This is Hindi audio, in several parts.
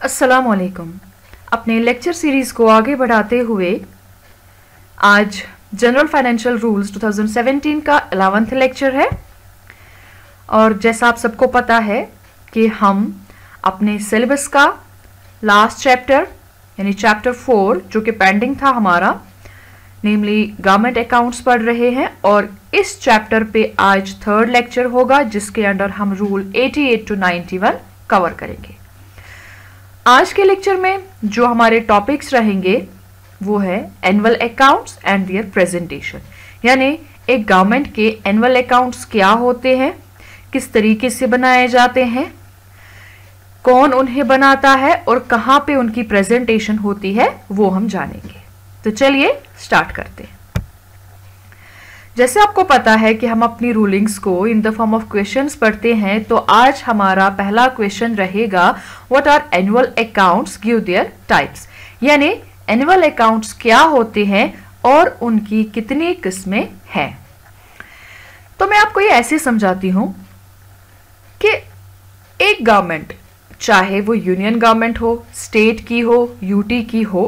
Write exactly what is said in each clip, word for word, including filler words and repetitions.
अस्सलाम वालेकुम। अपने लेक्चर सीरीज को आगे बढ़ाते हुए आज जनरल फाइनेंशियल रूल्स दो हज़ार सत्रह का इलेवेंथ लेक्चर है और जैसा आप सबको पता है कि हम अपने सिलेबस का लास्ट चैप्टर यानी चैप्टर फोर जो कि पेंडिंग था हमारा नेमली गवर्नमेंट अकाउंट्स पढ़ रहे हैं और इस चैप्टर पे आज थर्ड लेक्चर होगा जिसके अंडर हम रूल अठासी टू इक्यानवे कवर करेंगे। आज के लेक्चर में जो हमारे टॉपिक्स रहेंगे वो है annual accounts and their presentation, यानी एक गवर्नमेंट के एनुअल अकाउंट्स क्या होते हैं, किस तरीके से बनाए जाते हैं, कौन उन्हें बनाता है और कहाँ पे उनकी प्रेजेंटेशन होती है वो हम जानेंगे। तो चलिए स्टार्ट करते हैं। जैसे आपको पता है कि हम अपनी रूलिंग्स को in the form of questions पढ़ते हैं, तो आज हमारा पहला क्वेश्चन रहेगा what are annual accounts, give their types, यानी एनुअल अकाउंट्स क्या होते हैं और उनकी कितनी किस्में हैं। तो मैं आपको ये ऐसे समझाती हूं कि एक गवर्नमेंट, चाहे वो यूनियन गवर्नमेंट हो, स्टेट की हो, यूटी की हो,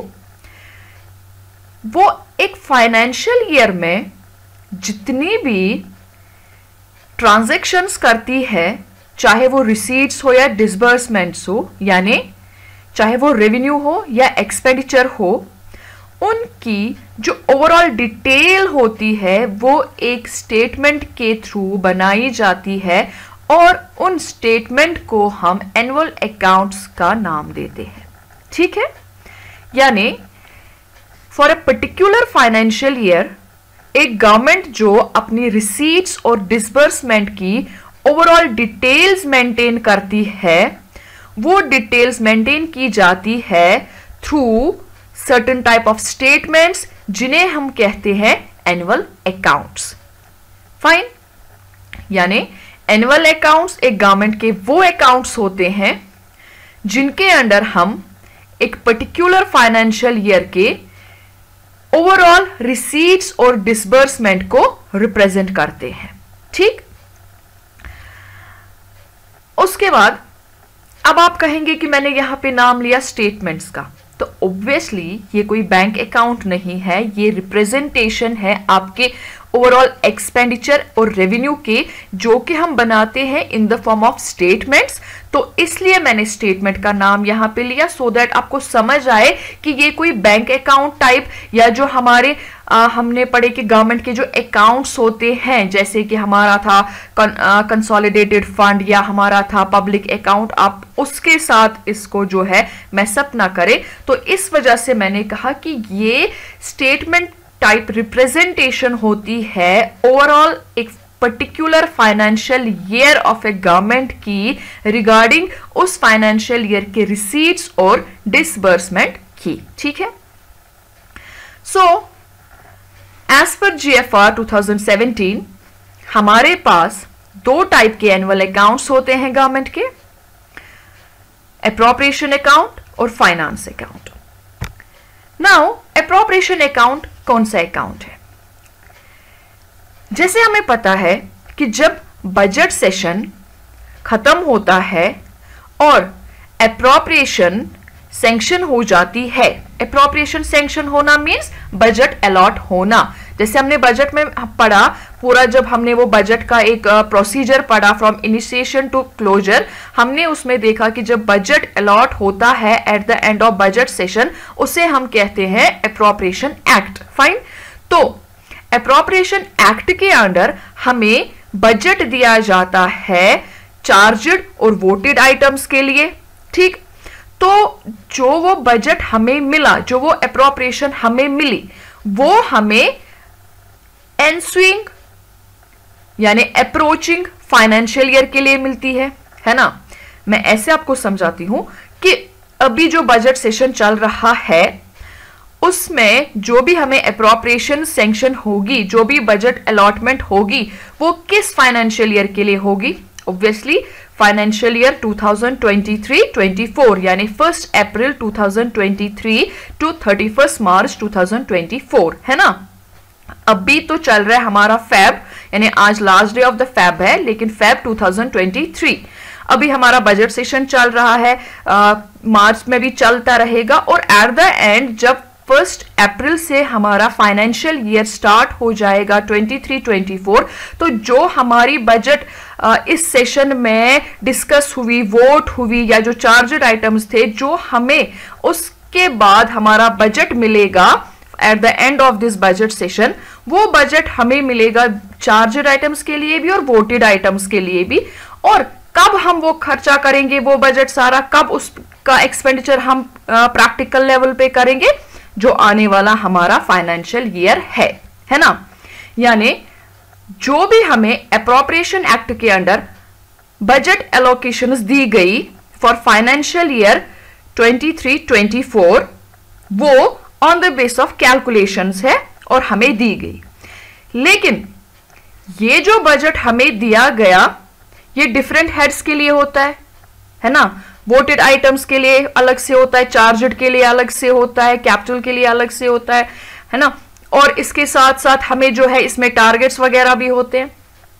वो एक फाइनेंशियल ईयर में जितनी भी ट्रांजैक्शंस करती है, चाहे वो रिसीट्स हो या डिसबर्समेंट्स हो, यानी चाहे वो रेवेन्यू हो या एक्सपेंडिचर हो, उनकी जो ओवरऑल डिटेल होती है वो एक स्टेटमेंट के थ्रू बनाई जाती है और उन स्टेटमेंट को हम एनुअल अकाउंट्स का नाम देते हैं। ठीक है, यानी for a particular financial year एक गवर्नमेंट जो अपनी रिसीट्स और डिसबर्समेंट की ओवरऑल डिटेल्स मेंटेन करती है, वो डिटेल्स मेंटेन की जाती है through certain type of statements जिन्हें हम कहते हैं एनुअल अकाउंट्स। फाइन, यानी एनुअल अकाउंट्स एक गवर्नमेंट के वो अकाउंट्स होते हैं जिनके अंडर हम एक पर्टिकुलर फाइनेंशियल ईयर के ओवरऑल रिसीट्स और डिसबर्समेंट को रिप्रेजेंट करते हैं। ठीक, उसके बाद अब आप कहेंगे कि मैंने यहां पे नाम लिया स्टेटमेंट्स का, तो ऑब्वियसली ये कोई बैंक अकाउंट नहीं है, ये रिप्रेजेंटेशन है आपके ओवरऑल एक्सपेंडिचर और रेवेन्यू के, जो कि हम बनाते हैं in the form of statements. तो इसलिए मैंने स्टेटमेंट का नाम यहां पे लिया सो दैट आपको समझ आए कि ये कोई बैंक अकाउंट टाइप या जो हमारे आ, हमने पढ़े कि गवर्नमेंट के जो अकाउंट्स होते हैं, जैसे कि हमारा था कंसोलिडेटेड फंड या हमारा था पब्लिक अकाउंट, आप उसके साथ इसको जो है मैसअप ना करें। तो इस वजह से मैंने कहा कि ये स्टेटमेंट टाइप रिप्रेजेंटेशन होती है ओवरऑल एक particular financial year of a government की रिगार्डिंग उस फाइनेंशियल ईयर के रिसीट्स और डिसबर्समेंट की। ठीक है, सो एज पर जीएफआर दो हज़ार सत्रह हमारे पास दो टाइप के एनुअल अकाउंट्स होते हैं गवर्नमेंट के, एप्रोप्रिएशन अकाउंट और finance account. Now appropriation account कौन सा अकाउंट है? जैसे हमें पता है कि जब बजट सेशन खत्म होता है और एप्रोप्रिएशन सैंक्शन हो जाती है, एप्रोप्रिएशन सैंक्शन होना मींस बजट अलॉट होना। जैसे हमने बजट में पढ़ा पूरा, जब हमने वो बजट का एक प्रोसीजर पढ़ा फ्रॉम इनिशिएशन टू क्लोजर, हमने उसमें देखा कि जब बजट अलॉट होता है at the end of budget session, उसे हम कहते हैं एप्रोप्रिएशन एक्ट। फाइन, तो एप्रोप्रिएशन एक्ट के अंडर हमें बजट दिया जाता है चार्जड और वोटेड आइटम्स के लिए। ठीक, तो जो वो बजट हमें मिला, जो वो एप्रोप्रिएशन हमें मिली, वो हमें एनस्विंग यानी अप्रोचिंग फाइनेंशियल ईयर के लिए मिलती है, है ना। मैं ऐसे आपको समझाती हूं कि अभी जो बजट सेशन चल रहा है उसमें जो भी हमें एप्रोप्रिएशन सैंक्शन होगी, जो भी बजट अलॉटमेंट होगी, वो किस फाइनेंशियल ईयर के लिए होगी? ऑब्वियसली फाइनेंशियल ईयर दो हज़ार तेईस चौबीस, यानी फर्स्ट अप्रैल दो हज़ार तेईस टू थर्टी फर्स्ट मार्च दो हज़ार चौबीस, है ना। अभी तो चल रहा है हमारा फैब, यानी आज last day of the fab है, लेकिन फैब दो हज़ार तेईस। अभी हमारा बजट सेशन चल रहा है, मार्च में भी चलता रहेगा, और एट द एंड जब फर्स्ट अप्रैल से हमारा फाइनेंशियल ईयर स्टार्ट हो जाएगा तेईस चौबीस, तो जो हमारी बजट इस सेशन में डिस्कस हुई, वोट हुई, या जो चार्जड आइटम्स थे, जो हमें उसके बाद हमारा बजट मिलेगा at the end of this budget session, वो बजट हमें मिलेगा चार्जड आइटम्स के लिए भी और वोटेड आइटम्स के लिए भी। और कब हम वो खर्चा करेंगे, वो बजट सारा, कब उसका एक्सपेंडिचर हम प्रैक्टिकल लेवल पे करेंगे, जो आने वाला हमारा फाइनेंशियल ईयर है है ना। यानी जो भी हमें अप्रोप्रिएशन एक्ट के अंडर बजट एलोकेशंस दी गई फॉर फाइनेंशियल ईयर तेईस चौबीस, वो on the base of calculations है और हमें दी गई। लेकिन ये जो बजट हमें दिया गया, ये डिफरेंट हेड्स के लिए होता है है ना। वोटेड आइटम्स के लिए अलग से होता है, चार्जड के लिए अलग से होता है, कैपिटल के लिए अलग से होता है है ना। और इसके साथ साथ हमें जो है इसमें टारगेट्स वगैरह भी होते हैं।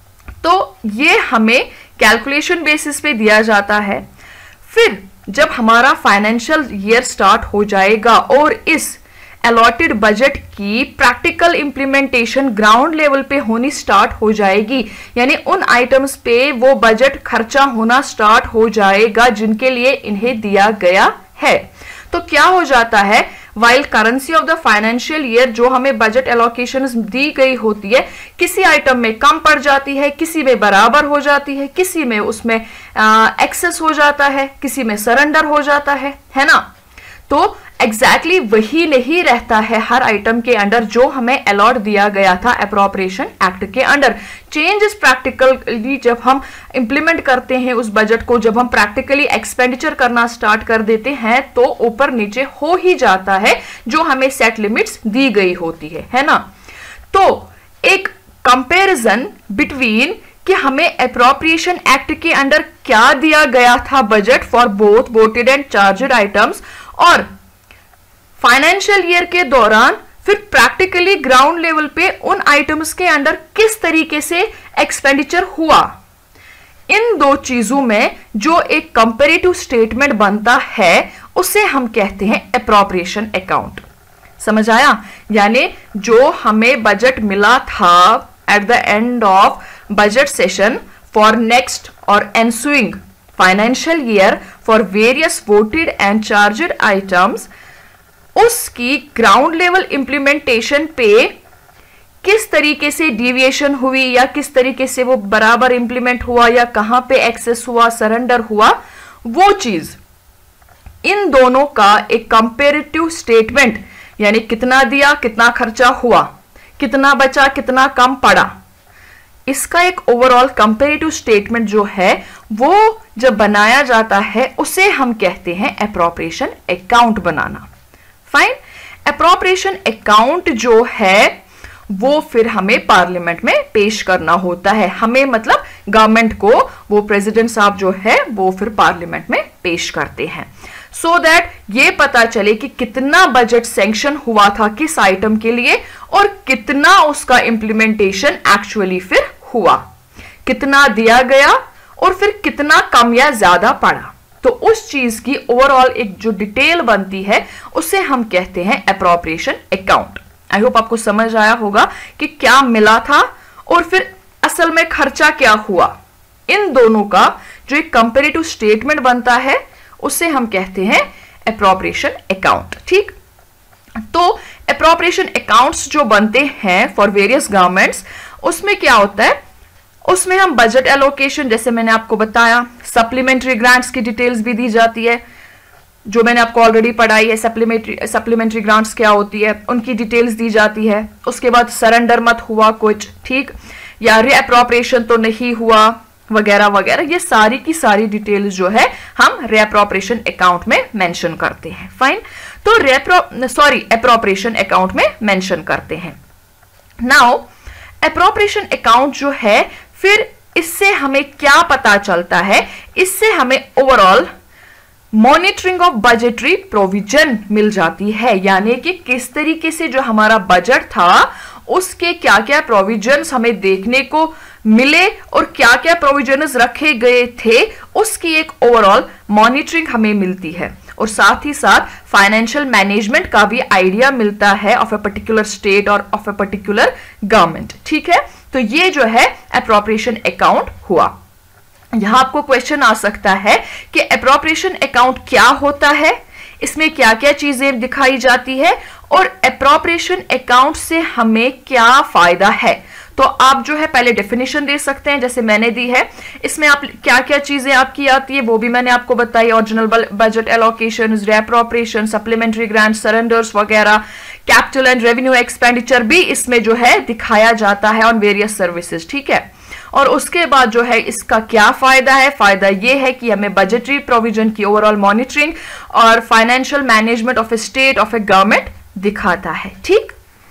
तो ये हमें कैलकुलेशन बेसिस पे दिया जाता है। फिर जब हमारा फाइनेंशियल ईयर स्टार्ट हो जाएगा और इस अलॉटेड बजट की प्रैक्टिकल इंप्लीमेंटेशन ग्राउंड लेवल पे होनी स्टार्ट हो जाएगी, यानी उन आइटम्स पे वो बजट खर्चा होना स्टार्ट हो जाएगा जिनके लिए इन्हें दिया गया है। तो क्या हो जाता है, while currency of the financial year जो हमें बजट एलोकेशन दी गई होती है, किसी आइटम में कम पड़ जाती है, किसी में बराबर हो जाती है, किसी में उसमें एक्सेस हो जाता है, किसी में सरेंडर हो जाता है है ना। तो एग्जैक्टली exactly वही नहीं रहता है हर आइटम के अंडर जो हमें अलॉट दिया गया था अप्रोप्रिएशन एक्ट के अंडर। चेंजेस प्रैक्टिकली जब हम इंप्लीमेंट करते हैं उस बजट को, जब हम प्रैक्टिकली एक्सपेंडिचर करना स्टार्ट कर देते हैं, तो ऊपर नीचे हो ही जाता है जो हमें सेट लिमिट्स दी गई होती है है ना। तो एक कंपैरिजन बिटवीन कि हमें अप्रोप्रिएशन एक्ट के अंडर क्या दिया गया था budget for both voted and charged items, और फाइनेंशियल ईयर के दौरान फिर प्रैक्टिकली ग्राउंड लेवल पे उन आइटम्स के अंडर किस तरीके से एक्सपेंडिचर हुआ, इन दो चीजों में जो एक कंपैरेटिव स्टेटमेंट बनता है उसे हम कहते हैं अप्रोप्रिएशन अकाउंट। समझ आया? यानी जो हमें बजट मिला था at the end of budget session for next और ensuing financial year for various voted and charged items, उसकी ग्राउंड लेवल इंप्लीमेंटेशन पे किस तरीके से डिविएशन हुई या किस तरीके से वो बराबर इंप्लीमेंट हुआ या कहां पे एक्सेस हुआ, सरेंडर हुआ, वो चीज, इन दोनों का एक कंपैरेटिव स्टेटमेंट, यानी कितना दिया, कितना खर्चा हुआ, कितना बचा, कितना कम पड़ा, इसका एक ओवरऑल कंपैरेटिव स्टेटमेंट जो है वो जब बनाया जाता है उसे हम कहते हैं अप्रोप्रिएशन अकाउंट बनाना। फाइन। अप्रोप्रिएशन अकाउंट जो है वो फिर हमें पार्लियामेंट में पेश करना होता है, हमें मतलब गवर्नमेंट को, वो प्रेसिडेंट साहब जो है वो फिर पार्लियामेंट में पेश करते हैं, सो so दैट ये पता चले कि कितना बजट सैंक्शन हुआ था किस आइटम के लिए और कितना उसका इंप्लीमेंटेशन एक्चुअली फिर हुआ, कितना दिया गया और फिर कितना कम या ज्यादा पड़ा। तो उस चीज की ओवरऑल एक जो डिटेल बनती है उसे हम कहते हैं अप्रोप्रिएशन अकाउंट। आई होप आपको समझ आया होगा कि क्या मिला था और फिर असल में खर्चा क्या हुआ। इन दोनों का जो एक कंपैरेटिव स्टेटमेंट बनता है उसे हम कहते हैं अप्रोप्रिएशन अकाउंट। ठीक, तो अप्रोप्रिएशन अकाउंट्स जो बनते हैं फॉर वेरियस गवर्नमेंट्स, उसमें क्या होता है, उसमें हम बजट एलोकेशन, जैसे मैंने आपको बताया, सप्लीमेंट्री ग्रांट्स की डिटेल्स भी दी जाती है, जो मैंने आपको ऑलरेडी पढ़ाई है। सप्लीमेंट्री सप्लीमेंट्री ग्रांट्स क्या होती है, उनकी डिटेल्स दी जाती है। उसके बाद सरेंडर मत हुआ कुछ, ठीक, या रीअप्रोप्रिएशन तो नहीं हुआ, वगैरह वगैरह, ये सारी की सारी डिटेल्स जो है हम रीअप्रोप्रिएशन अकाउंट में मेंशन करते हैं। फाइन, तो रीअप्रो सॉरी अप्रोप्रिएशन अकाउंट में मेंशन करते हैं। नाउ अप्रोप्रिएशन अकाउंट जो है, फिर इससे हमें क्या पता चलता है, इससे हमें overall monitoring of budgetary provision मिल जाती है, यानी कि किस तरीके से जो हमारा बजट था उसके क्या क्या प्रोविजंस हमें देखने को मिले और क्या क्या प्रोविजंस रखे गए थे उसकी एक ओवरऑल मॉनिटरिंग हमें मिलती है, और साथ ही साथ फाइनेंशियल मैनेजमेंट का भी आइडिया मिलता है ऑफ ए पर्टिकुलर स्टेट और ऑफ ए पर्टिकुलर गवर्नमेंट। ठीक है, तो ये जो है एप्रोप्रिएशन अकाउंट हुआ। यहां आपको क्वेश्चन आ सकता है कि एप्रोप्रिएशन अकाउंट क्या होता है, इसमें क्या क्या चीजें दिखाई जाती है, और एप्रोप्रिएशन अकाउंट से हमें क्या फायदा है। तो आप जो है पहले डेफिनेशन दे सकते हैं जैसे मैंने दी है, इसमें आप क्या क्या चीजें आपकी आती है वो भी मैंने आपको बताई, original budget allocation, reappropriation, supplementary grant, surrenders वगैरह, कैपिटल एंड रेवेन्यू एक्सपेंडिचर भी इसमें जो है दिखाया जाता है ऑन वेरियस सर्विसेज। ठीक है, और उसके बाद जो है इसका क्या फायदा है, फायदा ये है कि हमें बजटरी प्रोविजन की ओवरऑल मॉनिटरिंग और financial management of a state of a government दिखाता है। ठीक,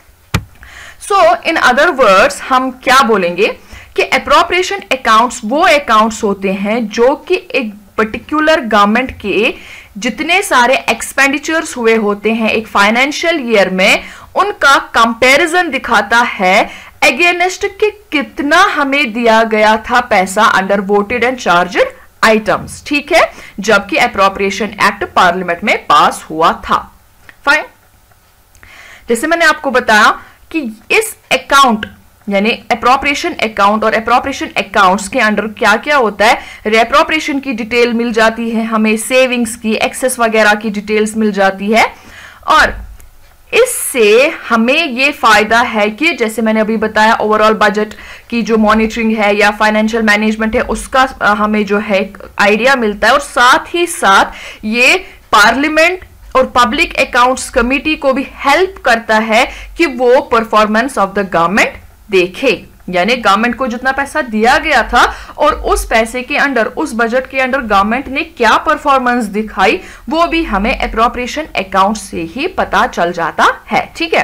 सो इन अदर वर्ड्स हम क्या बोलेंगे कि एप्रोप्रिएशन अकाउंट्स वो अकाउंट्स होते हैं जो कि एक पर्टिकुलर गवर्नमेंट के जितने सारे एक्सपेंडिचर्स हुए होते हैं एक फाइनेंशियल ईयर में, उनका कंपैरिजन दिखाता है अगेंस्ट के कितना हमें दिया गया था पैसा under voted and charged items. ठीक है, जबकि एप्रोप्रिएशन एक्ट पार्लियामेंट में पास हुआ था। फाइन, जैसे मैंने आपको बताया कि इस अकाउंट यानी एप्रोप्रिएशन अकाउंट और एप्रोप्रिएशन अकाउंट्स के अंडर क्या क्या होता है, रेअप्रोप्रिएशन की डिटेल मिल जाती है हमें, सेविंग्स की, एक्सेस वगैरह की डिटेल्स मिल जाती है, और इससे हमें ये फायदा है कि जैसे मैंने अभी बताया ओवरऑल बजट की जो मॉनिटरिंग है या फाइनेंशियल मैनेजमेंट है उसका हमें जो है आइडिया मिलता है, और साथ ही साथ ये पार्लियामेंट और पब्लिक अकाउंट्स कमेटी को भी हेल्प करता है कि वो परफॉर्मेंस ऑफ द गवर्नमेंट देखे, यानी गवर्नमेंट को जितना पैसा दिया गया था और उस पैसे के अंडर, उस बजट के अंडर गवर्नमेंट ने क्या परफॉर्मेंस दिखाई वो भी हमें एप्रोप्रिएशन अकाउंट से ही पता चल जाता है। ठीक है,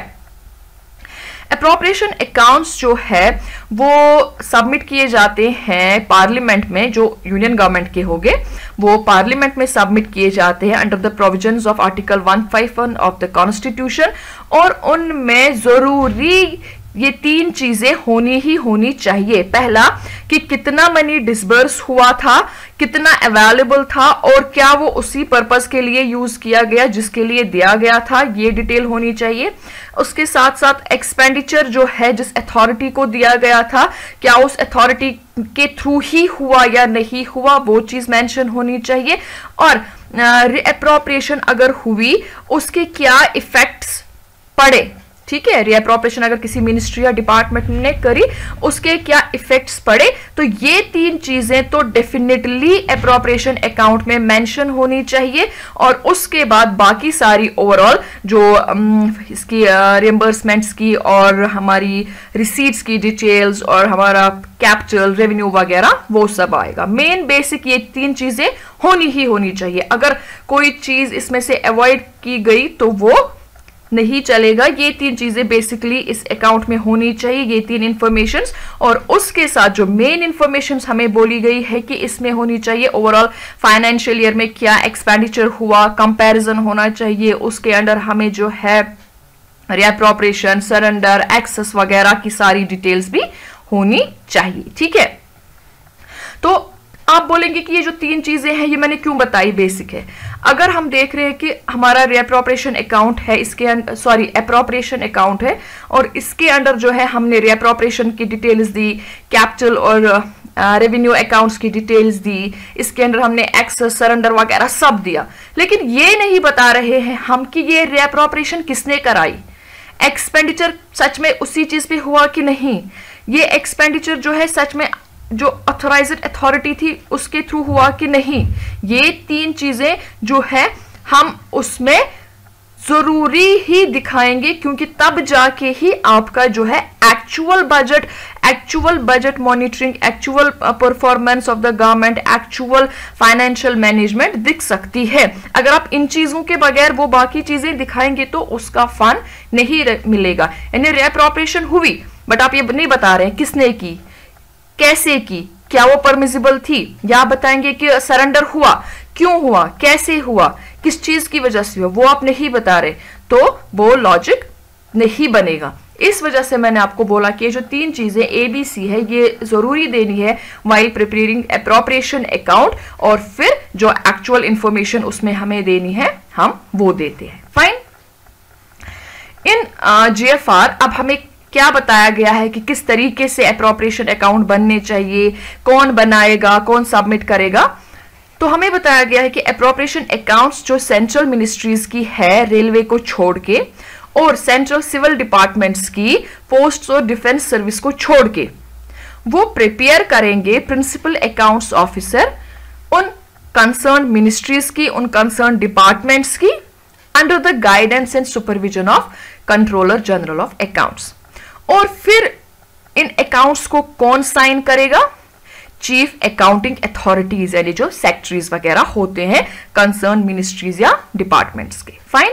एप्रोप्रिएशन अकाउंट्स जो है वो सबमिट किए जाते हैं पार्लियामेंट में, जो यूनियन गवर्नमेंट के होंगे वो पार्लियामेंट में सबमिट किए जाते हैं under the provisions of article एक सौ इक्यावन ऑफ द कॉन्स्टिट्यूशन, और उनमें जरूरी ये तीन चीजें होनी ही होनी चाहिए। पहला कि कितना मनी डिसबर्स हुआ था, कितना अवेलेबल था, और क्या वो उसी पर्पस के लिए यूज किया गया जिसके लिए दिया गया था, ये डिटेल होनी चाहिए। उसके साथ साथ एक्सपेंडिचर जो है जिस अथॉरिटी को दिया गया था, क्या उस अथॉरिटी के थ्रू ही हुआ या नहीं हुआ, वो चीज मेंशन होनी चाहिए, और रीअप्रोप्रिएशन अगर हुई उसके क्या इफेक्ट्स पड़े। ठीक है, रीअप्रोप्रिएशन अगर किसी मिनिस्ट्री या डिपार्टमेंट ने करी उसके क्या इफेक्ट्स पड़े, तो ये तीन चीजें तो डेफिनेटली एप्रोप्रिएशन अकाउंट में मेंशन होनी चाहिए, और उसके बाद बाकी सारी ओवरऑल जो इसकी रिएम्बर्समेंट्स की और हमारी रिसीट्स की डिटेल्स और हमारा कैपिटल रेवेन्यू वगैरह वो सब आएगा। मेन बेसिक ये तीन चीजें होनी ही होनी चाहिए, अगर कोई चीज इसमें से अवॉइड की गई तो वो नहीं चलेगा। ये तीन चीजें बेसिकली इस अकाउंट में होनी चाहिए, ये तीन इंफॉर्मेशंस, और उसके साथ जो मेन इंफॉर्मेशंस हमें बोली गई है कि इसमें होनी चाहिए ओवरऑल फाइनेंशियल ईयर में क्या एक्सपेंडिचर हुआ, कंपैरिजन होना चाहिए, उसके अंडर हमें जो है रीअप्रोप्रिएशन, सरेंडर, एक्सेस वगैरह की सारी डिटेल्स भी होनी चाहिए। ठीक है, तो आप बोलेंगे कि ये जो तीन चीजें हैं ये मैंने क्यों बताई, बेसिक है। अगर हम देख रहे हैं कि हमारा रीअप्रोप्रिएशन अकाउंट है, इसके सॉरी एप्रोप्रिएशन अकाउंट है, और इसके अंडर जो है हमने रीअप्रोप्रिएशन की डिटेल्स दी, कैपिटल और रेवेन्यू अकाउंट्स की डिटेल्स दी, इसके अंडर हमने एक्सेस, सरेंडर वगैरह सब दिया, लेकिन ये नहीं बता रहे हैं हम कि ये रीअप्रोप्रिएशन किसने कराई, एक्सपेंडिचर सच में उसी चीज पे हुआ कि नहीं, ये एक्सपेंडिचर जो है सच में जो ऑथराइज्ड अथॉरिटी थी उसके थ्रू हुआ कि नहीं। ये तीन चीजें जो है हम उसमें जरूरी ही दिखाएंगे, क्योंकि तब जाके ही आपका जो है actual budget, actual budget monitoring, actual performance of the government, actual financial management दिख सकती है। अगर आप इन चीजों के बगैर वो बाकी चीजें दिखाएंगे तो उसका फन नहीं मिलेगा। यानी रीअप्रोप्रिएशन हुई बट आप ये नहीं बता रहे हैं किसने की, कैसे की, क्या वो परमिसिबल थी, या बताएंगे कि सरेंडर हुआ, क्यों हुआ, कैसे हुआ, किस चीज की वजह से हुआ, वो आप नहीं बता रहे, तो वो लॉजिक नहीं बनेगा। इस वजह से मैंने आपको बोला कि ये जो तीन चीजें ए बी सी है ये जरूरी देनी है वाइल प्रिपेयरिंग एप्रोप्रिएशन अकाउंट, और फिर जो एक्चुअल इंफॉर्मेशन उसमें हमें देनी है हम वो देते हैं। फाइन। इन जीएफआर अब हमें क्या बताया गया है कि किस तरीके से एप्रोप्रिएशन अकाउंट बनने चाहिए, कौन बनाएगा, कौन सबमिट करेगा। तो हमें बताया गया है कि एप्रोप्रिएशन अकाउंट्स जो सेंट्रल मिनिस्ट्रीज की है रेलवे को छोड़ के, और सेंट्रल सिविल डिपार्टमेंट्स की, पोस्ट और डिफेंस सर्विस को छोड़ के, वो प्रिपेयर करेंगे प्रिंसिपल अकाउंट्स ऑफिसर उन कंसर्न मिनिस्ट्रीज की, उन कंसर्न डिपार्टमेंट्स की, under the guidance and supervision of controller general of accounts. और फिर इन अकाउंट्स को कौन साइन करेगा? चीफ अकाउंटिंग अथॉरिटीज, यानी जो सेक्रेटरीज वगैरह होते हैं कंसर्न मिनिस्ट्रीज या डिपार्टमेंट्स के। फाइन।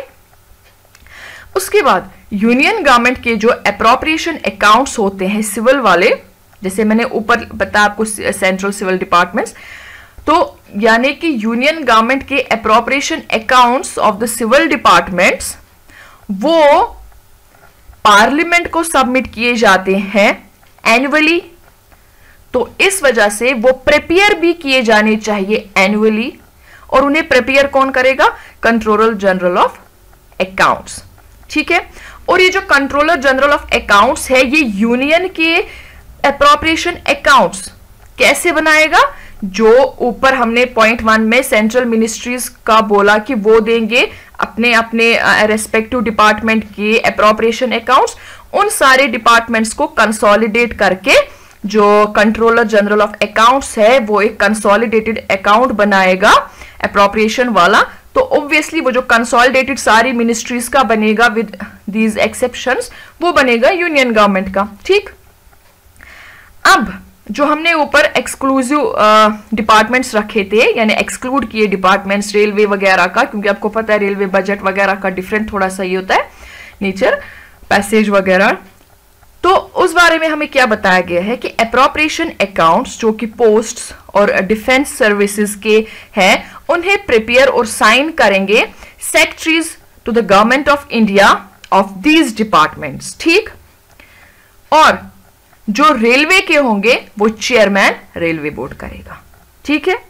उसके बाद यूनियन गवर्नमेंट के जो एप्रोप्रिएशन अकाउंट्स होते हैं सिविल वाले, जैसे मैंने ऊपर बताया आपको सेंट्रल सिविल डिपार्टमेंट्स, तो यानी कि यूनियन गवर्नमेंट के appropriation accounts of the civil departments वो पार्लियामेंट को सबमिट किए जाते हैं एनुअली। तो इस वजह से वो प्रिपेयर भी किए जाने चाहिए एनुअली, और उन्हें प्रिपेयर कौन करेगा? Controller general of accounts. ठीक है। और ये जो कंट्रोलर जनरल ऑफ अकाउंट्स है ये यूनियन के एप्रोप्रिएशन अकाउंट्स कैसे बनाएगा? जो ऊपर हमने पॉइंट वन में सेंट्रल मिनिस्ट्रीज का बोला कि वो देंगे अपने अपने रेस्पेक्टिव डिपार्टमेंट के एप्रोप्रिएशन अकाउंट्स, उन सारे डिपार्टमेंट्स को कंसोलिडेट करके जो कंट्रोलर जनरल ऑफ अकाउंट्स है वो एक कंसोलिडेटेड अकाउंट बनाएगा एप्रोप्रिएशन वाला। तो ऑब्वियसली वो जो कंसोलिडेटेड सारी मिनिस्ट्रीज का बनेगा विद दीज एक्सेप्शंस, वो बनेगा यूनियन गवर्नमेंट का। ठीक। अब जो हमने ऊपर एक्सक्लूसिव डिपार्टमेंट्स रखे थे, यानी एक्सक्लूड किए डिपार्टमेंट्स रेलवे वगैरह का, क्योंकि आपको पता है रेलवे बजट वगैरह का डिफरेंट थोड़ा सा ये होता है नेचर, पैसेज वगैरह। तो उस बारे में हमें क्या बताया गया है कि एप्रोप्रिएशन अकाउंट्स जो कि पोस्ट्स और डिफेंस सर्विसेज के हैं उन्हें प्रिपेयर और साइन करेंगे secretaries to the government of India of these departments. ठीक। और जो रेलवे के होंगे वो चेयरमैन रेलवे बोर्ड करेगा। ठीक है।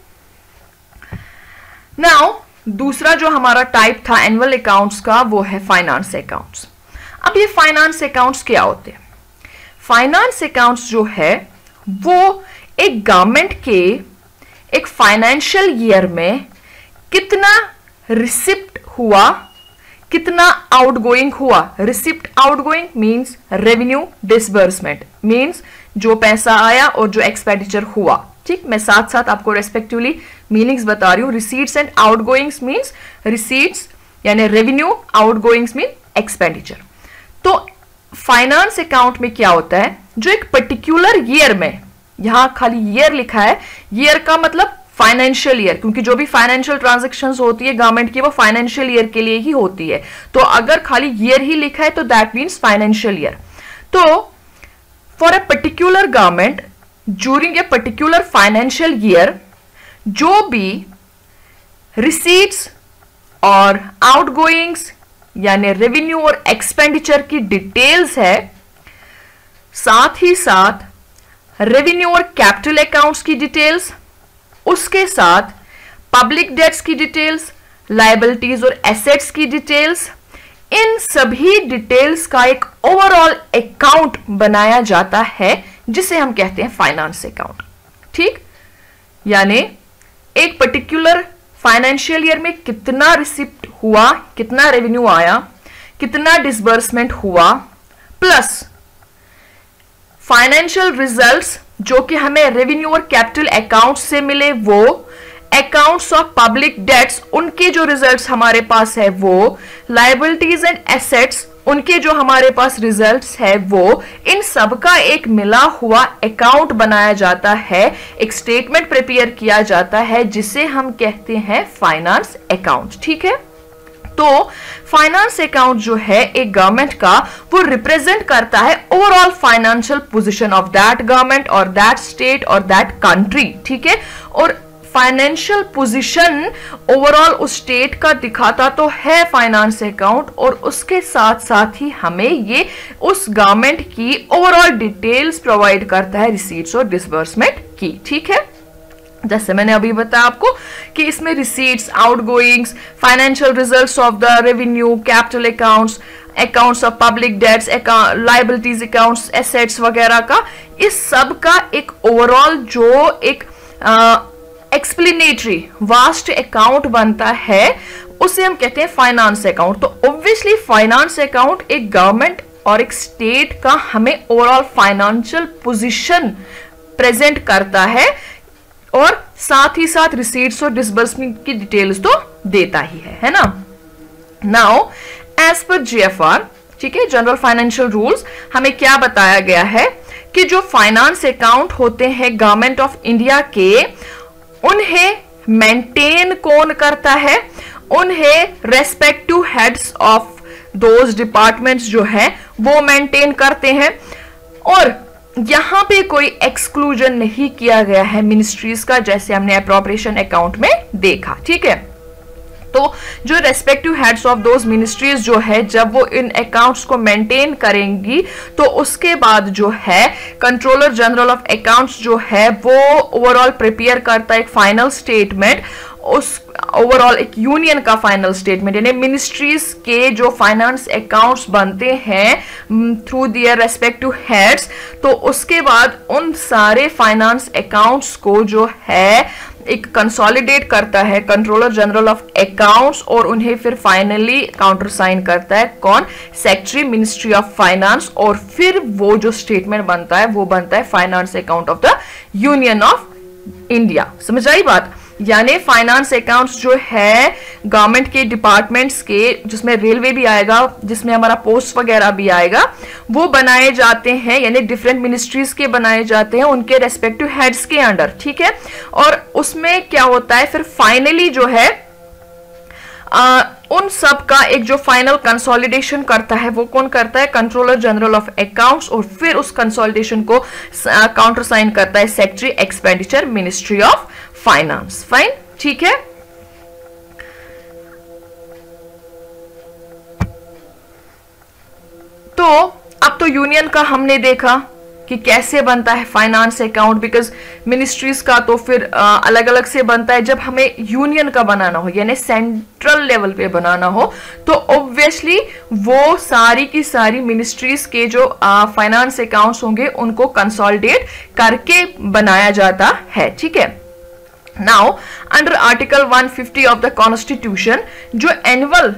नाउ दूसरा जो हमारा टाइप था एनुअल अकाउंट्स का वो है फाइनेंस अकाउंट्स। अब ये फाइनेंस अकाउंट्स क्या होते हैं? फाइनेंस अकाउंट्स जो है वो एक गवर्नमेंट के एक फाइनेंशियल ईयर में कितना रिसिप्ट हुआ, कितना आउटगोइंग हुआ। Receipt outgoing means revenue, disbursement means जो पैसा आया और जो एक्सपेंडिचर हुआ। ठीक। मैं साथ साथ आपको रेस्पेक्टिवली मीनिंग्स बता रही हूं। Receipts and outgoings means receipts यानी रेवेन्यू, आउटगोइंग्स मीन एक्सपेंडिचर। तो फाइनेंस अकाउंट में क्या होता है, जो एक पर्टिकुलर ईयर में, यहां खाली ईयर लिखा है, ईयर का मतलब फाइनेंशियल ईयर, क्योंकि जो भी फाइनेंशियल ट्रांजैक्शंस होती है गवर्नमेंट की वो फाइनेंशियल ईयर के लिए ही होती है। तो अगर खाली ईयर ही लिखा है तो दैट मीन्स फाइनेंशियल ईयर। तो for a particular government during a particular financial year जो भी रिसीट्स और आउटगोइंग्स यानी रेवेन्यू और एक्सपेंडिचर की डिटेल्स है, साथ ही साथ रेवेन्यू और कैपिटल अकाउंट्स की डिटेल्स, उसके साथ पब्लिक डेट्स की डिटेल्स, लायबिलिटीज और एसेट्स की डिटेल्स, इन सभी डिटेल्स का एक ओवरऑल अकाउंट बनाया जाता है जिसे हम कहते हैं फाइनेंस अकाउंट। ठीक। यानी एक पर्टिकुलर फाइनेंशियल ईयर में कितना रिसिप्ट हुआ, कितना रेवेन्यू आया, कितना डिसबर्समेंट हुआ, प्लस फाइनेंशियल रिजल्ट्स जो कि हमें रेवेन्यू और कैपिटल अकाउंट से मिले वो, अकाउंट्स ऑफ पब्लिक डेट्स उनके जो रिजल्ट्स हमारे पास है वो, लायबिलिटीज एंड एसेट्स उनके जो हमारे पास रिजल्ट्स है वो, इन सब का एक मिला हुआ अकाउंट बनाया जाता है, एक स्टेटमेंट प्रिपेयर किया जाता है जिसे हम कहते हैं फाइनेंस अकाउंट। ठीक है। तो फाइनेंस अकाउंट जो है एक गवर्नमेंट का वो रिप्रेजेंट करता है overall financial position of that government और दैट स्टेट और दैट कंट्री। ठीक है। और फाइनेंशियल पोजीशन ओवरऑल उस स्टेट का दिखाता तो है फाइनेंस अकाउंट, और उसके साथ साथ ही हमें ये उस गवर्नमेंट की ओवरऑल डिटेल्स प्रोवाइड करता है रिसीट्स और डिसबर्समेंट की। ठीक है, जैसे मैंने अभी बताया आपको कि इसमें receipts, outgoings, financial results of the revenue, capital accounts, accounts of public debts, liabilities accounts, assets वगैरह का, इस सब का एक ओवरऑल जो एक एक्सप्लेनेटरी वास्ट अकाउंट बनता है उसे हम कहते हैं फाइनेंस अकाउंट। तो ऑब्वियसली फाइनेंस अकाउंट एक गवर्नमेंट और एक स्टेट का हमें ओवरऑल फाइनेंशियल पोजीशन प्रेजेंट करता है, और साथ ही साथ रिसीट्स और डिसबर्समेंट की डिटेल्स तो देता ही है, है ना। नाउ एज पर जीएफआर, ठीक है, जनरल फाइनेंशियल रूल्स, हमें क्या बताया गया है कि जो फाइनेंस अकाउंट होते हैं गवर्नमेंट ऑफ इंडिया के, उन्हें मेंटेन कौन करता है? उन्हें respective heads of those departments जो है वो मेंटेन करते हैं, और यहां पे कोई एक्सक्लूजन नहीं किया गया है मिनिस्ट्रीज का, जैसे हमने अप्रोप्रिएशन अकाउंट में देखा। ठीक है, तो जो respective heads of those ministries जो है, जब वो इन अकाउंट्स को मेंटेन करेंगी तो उसके बाद जो है कंट्रोलर जनरल ऑफ अकाउंट्स जो है वो ओवरऑल प्रिपेयर करता है एक फाइनल स्टेटमेंट, उस ओवरऑल एक यूनियन का फाइनल स्टेटमेंट, यानी मिनिस्ट्रीज के जो फाइनेंस अकाउंट्स बनते हैं थ्रू दियर रेस्पेक्टिव हेड्स, तो उसके बाद उन सारे फाइनेंस अकाउंट्स को जो है एक कंसोलिडेट करता है कंट्रोलर जनरल ऑफ अकाउंट्स, और उन्हें फिर फाइनली काउंटर साइन करता है कौन? सेक्रेटरी मिनिस्ट्री ऑफ फाइनेंस, और फिर वो जो स्टेटमेंट बनता है वो बनता है finance account of the union of India. समझ आई बात? यानी फाइनेंस अकाउंट्स जो है गवर्नमेंट के डिपार्टमेंट्स के, जिसमें रेलवे भी आएगा, जिसमें हमारा पोस्ट वगैरह भी आएगा, वो बनाए जाते हैं, यानी डिफरेंट मिनिस्ट्रीज के बनाए जाते हैं उनके रेस्पेक्टिव हेड्स के अंडर। ठीक है, और उसमें क्या होता है फिर फाइनली जो है आ, उन सब का एक जो फाइनल कंसोलिडेशन करता है वो कौन करता है? कंट्रोलर जनरल ऑफ अकाउंट्स, और फिर उस कंसोलिडेशन को काउंटर साइन करता है secretary expenditure ministry of finance. Fine, ठीक है। तो अब तो यूनियन का हमने देखा कि कैसे बनता है फाइनेंस अकाउंट, बिकॉज मिनिस्ट्रीज का तो फिर अलग अलग से बनता है। जब हमें यूनियन का बनाना हो, यानी सेंट्रल लेवल पे बनाना हो, तो ऑब्वियसली वो सारी की सारी मिनिस्ट्रीज के जो फाइनेंस अकाउंट्स होंगे उनको कंसोलिडेट करके बनाया जाता है। ठीक है, now under article one fifty of the constitution, जो एनुअल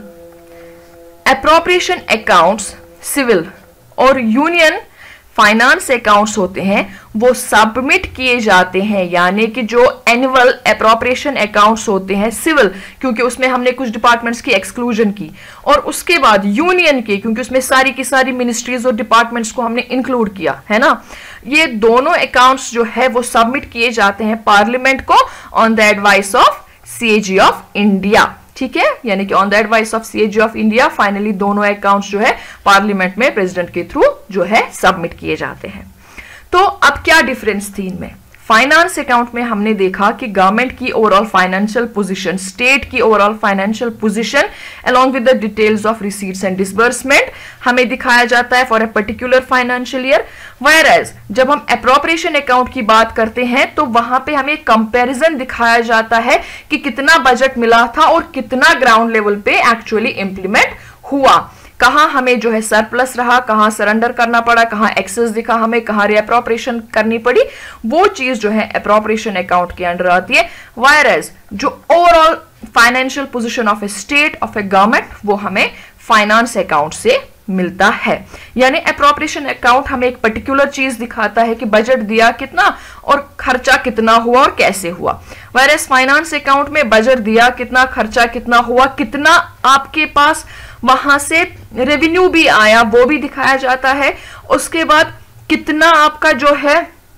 अप्रोप्रिएशन अकाउंट्स सिविल और यूनियन फाइनेंस अकाउंट्स होते हैं वो सबमिट किए जाते हैं, यानी कि जो एनुअल अप्रोप्रिएशन अकाउंट्स होते हैं सिविल, क्योंकि उसमें हमने कुछ डिपार्टमेंट्स की एक्सक्लूजन की, और उसके बाद यूनियन के, क्योंकि उसमें सारी की सारी मिनिस्ट्रीज और डिपार्टमेंट्स को हमने इंक्लूड किया है ना, ये दोनों अकाउंट्स जो है वो सबमिट किए जाते हैं पार्लियामेंट को on the advice of CAG of India. ठीक है, यानी कि on the advice of CAG of India finally दोनों अकाउंट्स जो है पार्लियामेंट में प्रेसिडेंट के थ्रू जो है सबमिट किए जाते हैं। तो अब क्या डिफरेंस थी इनमें? फाइनेंस अकाउंट में हमने देखा कि गवर्नमेंट की ओवरऑल फाइनेंशियल पोजीशन, स्टेट की overall financial position along with the details of receipts and disbursement हमें दिखाया जाता है for a particular financial year. Whereas जब हम अप्रोप्रिएशन अकाउंट की बात करते हैं तो वहां पे हमें कंपैरिजन दिखाया जाता है कि कितना बजट मिला था और कितना ग्राउंड लेवल पे एक्चुअली इंप्लीमेंट हुआ, कहां हमें जो है सरप्लस रहा, कहां सरेंडर करना पड़ा, कहां एक्सेस दिखा हमें, कहां रीअप्रोप्रिएशन करनी पड़ी, वो चीज जो है अप्रोप्रिएशन अकाउंट के अंडर आती है। व्हेयरएज जो overall financial position of a state of a government वो हमें फाइनेंस अकाउंट से मिलता है। यानी अप्रोप्रिएशन अकाउंट हमें एक पर्टिकुलर चीज दिखाता है कि बजट दिया कितना और खर्चा कितना हुआ और कैसे हुआ। व्हेयरएज फाइनेंस अकाउंट में बजट दिया कितना, खर्चा कितना हुआ, कितना आपके पास वहां से रेवेन्यू भी आया वो भी दिखाया जाता है, उसके बाद कितना आपका जो है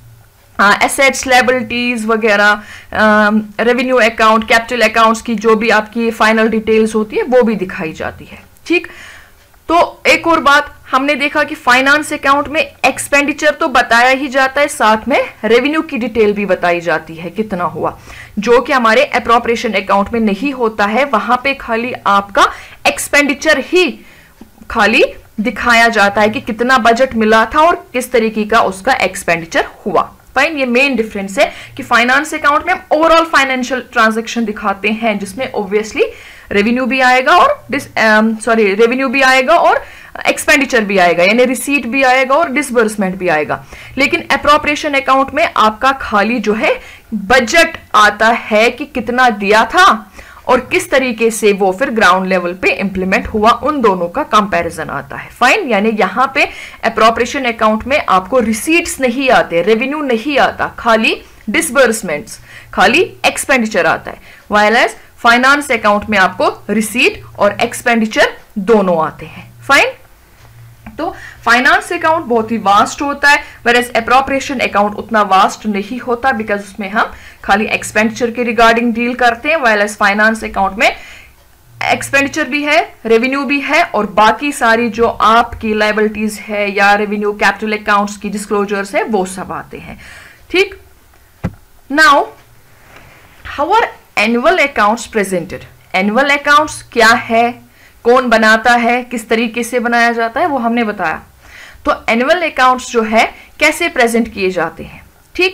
एसेट्स, लायबिलिटीज वगैरह, रेवेन्यू अकाउंट, कैपिटल अकाउंट्स की जो भी आपकी फाइनल डिटेल्स होती है वो भी दिखाई जाती है। ठीक, तो एक और बात हमने देखा कि फाइनेंस अकाउंट में एक्सपेंडिचर तो बताया ही जाता है, साथ में रेवेन्यू की डिटेल भी बताई जाती है कितना हुआ, जो कि हमारे अप्रोप्रिएशन अकाउंट में नहीं होता है। वहां पे खाली आपका एक्सपेंडिचर ही खाली दिखाया जाता है कि कितना बजट मिला था और किस तरीके का उसका एक्सपेंडिचर हुआ। फाइन, ये मेन डिफरेंस है कि फाइनेंस अकाउंट में ओवरऑल फाइनेंशियल ट्रांजैक्शन दिखाते हैं, जिसमें ऑब्वियसली रेवेन्यू भी आएगा और सॉरी रेवेन्यू भी आएगा और एक्सपेंडिचर भी आएगा, यानी रिसीट भी आएगा और डिसबर्समेंट भी आएगा। लेकिन अप्रोप्रिएशन अकाउंट में आपका खाली जो है बजट आता है कि कितना दिया था और किस तरीके से वो फिर ग्राउंड लेवल पे इंप्लीमेंट हुआ, उन दोनों का कंपैरिजन आता है। फाइन, यानी यहां पे अप्रोप्रिएशन अकाउंट में आपको रिसीट्स नहीं आते, रेवेन्यू नहीं आता, खाली डिसबर्समेंट्स, खाली एक्सपेंडिचर आता है। वायरलेस फाइनेंस अकाउंट में आपको रिसीट और एक्सपेंडिचर दोनों आते हैं। फाइन, तो फाइनेंस अकाउंट बहुत ही वास्ट होता है, वेयरएज अप्रोप्रिएशन अकाउंट उतना वास्ट नहीं होता, बिकॉज उसमें हम खाली एक्सपेंडिचर के रिगार्डिंग डील करते हैं। वायरएज फाइनेंस अकाउंट में एक्सपेंडिचर भी है, रेवेन्यू भी है और बाकी सारी जो आपकी लायबिलिटीज है या रेवेन्यू कैपिटल अकाउंट्स की डिस्क्लोजर्स है वो सब आते हैं। ठीक, now how are annual accounts presented? Annual accounts क्या है, कौन बनाता है, किस तरीके से बनाया जाता है, वो हमने बताया। तो एनुअल अकाउंट्स जो है कैसे प्रेजेंट किए जाते हैं? ठीक,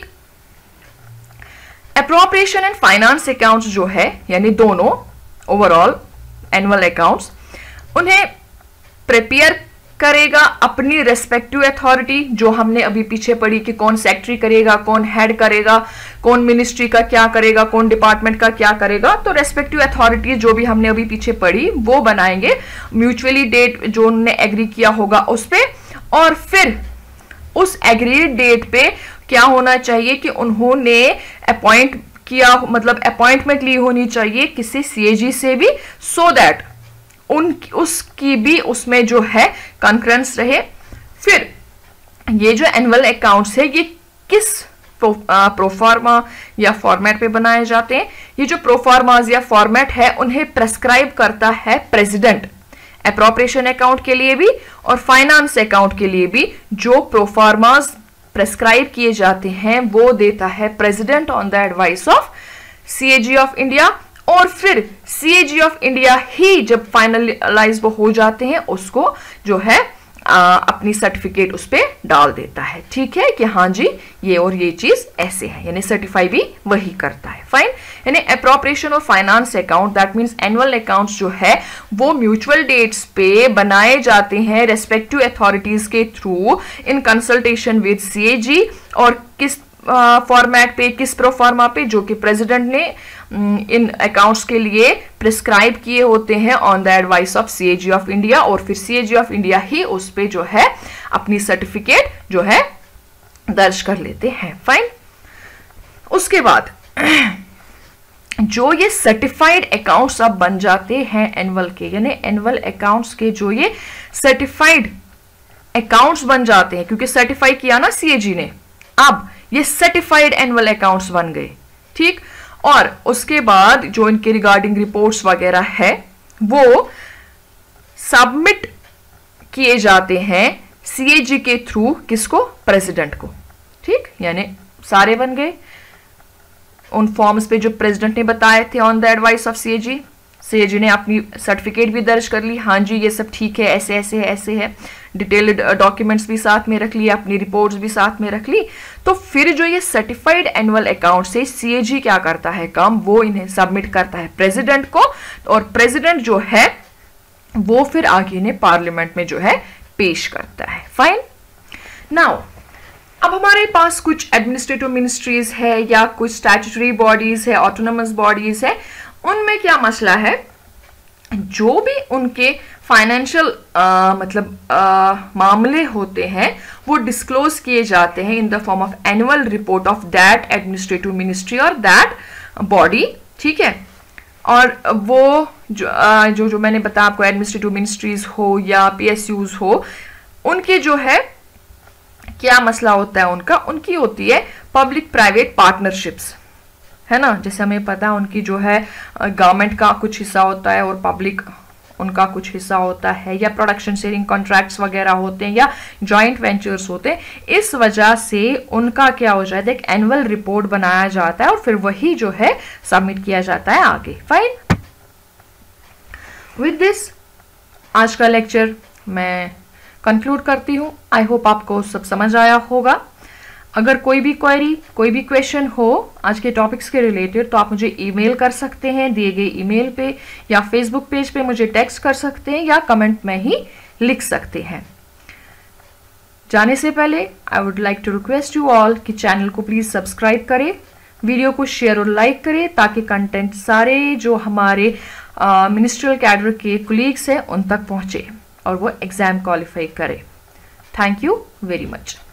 अप्रोप्रिएशन एंड फाइनेंस अकाउंट्स जो है, यानी दोनों ओवरऑल एनुअल अकाउंट्स, उन्हें प्रिपेयर करेगा अपनी रेस्पेक्टिव अथॉरिटी, जो हमने अभी पीछे पढ़ी कि कौन सेक्रेटरी करेगा, कौन हेड करेगा, कौन मिनिस्ट्री का क्या करेगा, कौन डिपार्टमेंट का क्या करेगा। तो रेस्पेक्टिव अथॉरिटी जो भी हमने अभी पीछे पढ़ी वो बनाएंगे, म्यूचुअली डेट जो उन्होंने एग्री किया होगा उस पे, और फिर उस एग्रीड डेट पे क्या होना चाहिए कि उन्होंने अपॉइंट किया, मतलब अपॉइंटमेंट ली होनी चाहिए किसी सीएजी से भी, सो दैट उन उसकी भी उसमें जो है कंकरेंस रहे। फिर ये जो एनुअल अकाउंट्स है ये किस प्रो, प्रोफार्मा या फॉर्मेट पे बनाए जाते हैं? ये जो प्रोफार्माज या फॉर्मेट है उन्हें प्रेस्क्राइब करता है प्रेसिडेंट, अप्रोप्रिएशन अकाउंट के लिए भी और फाइनेंस अकाउंट के लिए भी। जो प्रोफार्माज प्रेस्क्राइब किए जाते हैं वो देता है president on the advice of CAG of India, और फिर सीएजी ऑफ इंडिया ही जब फाइनलाइज वो हो जाते हैं उसको जो है आ, अपनी सर्टिफिकेट उस पर डाल देता है। ठीक है कि हाँ जी ये और ये चीज ऐसे है, यानी सर्टिफाई भी वही करता है। फाइन, यानी अप्रोप्रिएशन और finance account, that means annual accounts जो है वो म्यूचुअल डेट्स पे बनाए जाते हैं रेस्पेक्टिव अथॉरिटीज के through in consultation with CAG, और किस फॉर्मेट पे, किस प्रोफार्मा पे, जो कि प्रेसिडेंट ने इन अकाउंट्स के लिए प्रिस्क्राइब किए होते हैं on the advice of CAG of India, और फिर सीएजी ऑफ इंडिया ही उस पे जो है अपनी सर्टिफिकेट जो है दर्ज कर लेते हैं। फाइन, उसके बाद जो ये सर्टिफाइड अकाउंट्स अब बन जाते हैं एनुअल के, यानी एनुअल अकाउंट्स के जो ये सर्टिफाइड अकाउंट्स बन जाते हैं, क्योंकि सर्टिफाई किया ना सीएजी ने, अब ये सर्टिफाइड एनुअल अकाउंट्स बन गए। ठीक, और उसके बाद जो इनके रिगार्डिंग रिपोर्ट्स वगैरह है वो सबमिट किए जाते हैं सीएजी के थ्रू, किसको? प्रेसिडेंट को। ठीक, यानी सारे बन गए उन फॉर्म्स पे जो प्रेसिडेंट ने बताए थे on the advice of CAG. CAG ने अपनी सर्टिफिकेट भी दर्ज कर ली, हाँ जी ये सब ठीक है, ऐसे ऐसे ऐसे है, डिटेल्ड डॉक्यूमेंट्स भी साथ में रख लिए, अपनी रिपोर्ट्स भी साथ में रख ली। तो फिर जो ये सर्टिफाइड एनुअल अकाउंट से सीएजी क्या करता है काम, वो इन्हें सबमिट करता है प्रेसिडेंट को, और प्रेसिडेंट जो है वो फिर आगे इन्हें पार्लियामेंट में जो है पेश करता है। फाइन, नाउ अब हमारे पास कुछ एडमिनिस्ट्रेटिव मिनिस्ट्रीज है या कुछ स्टैट्यूटरी बॉडीज है, ऑटोनोमस बॉडीज है, उनमें क्या मसला है, जो भी उनके फाइनेंशियल मतलब आ, मामले होते हैं वो डिस्क्लोज किए जाते हैं in the form of annual report of that administrative ministry और दैट बॉडी। ठीक है, और वो जो आ, जो जो मैंने बताया आपको, एडमिनिस्ट्रेटिव मिनिस्ट्रीज हो या पीएसयूज हो, उनके जो है क्या मसला होता है उनका, उनकी होती है पब्लिक प्राइवेट पार्टनरशिप्स, है ना। जैसे हमें पता है उनकी जो है गवर्नमेंट का कुछ हिस्सा होता है और पब्लिक उनका कुछ हिस्सा होता है, या प्रोडक्शन शेयरिंग कॉन्ट्रैक्ट्स वगैरह होते हैं, या जॉइंट वेंचर्स होते हैं, इस वजह से उनका क्या हो जाता है, एक एनुअल रिपोर्ट बनाया जाता है और फिर वही जो है सबमिट किया जाता है आगे। फाइन, विद दिस आज का लेक्चर मैं कंक्लूड करती हूँ। आई होप आपको सब समझ आया होगा। अगर कोई भी क्वेरी, कोई भी क्वेश्चन हो आज के टॉपिक्स के रिलेटेड, तो आप मुझे ईमेल कर सकते हैं दिए गए ईमेल पे, या फेसबुक पेज पे मुझे टेक्स्ट कर सकते हैं, या कमेंट में ही लिख सकते हैं। जाने से पहले I would like to request you all कि चैनल को प्लीज सब्सक्राइब करें, वीडियो को शेयर और लाइक करें, ताकि कंटेंट सारे जो हमारे मिनिस्ट्रियल कैडर के कोलीग्स हैं उन तक पहुंचे और वो एग्जाम क्वालिफाई करें। Thank you very much.